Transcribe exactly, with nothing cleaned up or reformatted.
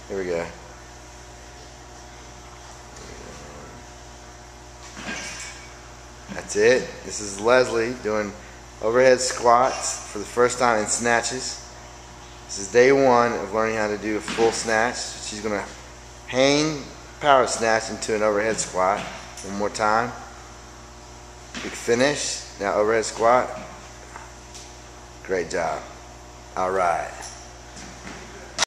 Here we go. That's it. This is Leslie doing overhead squats for the first time in snatches. This is day one of learning how to do a full snatch. She's going to hang power snatch into an overhead squat. One more time. Big finish. Now overhead squat. Great job. All right.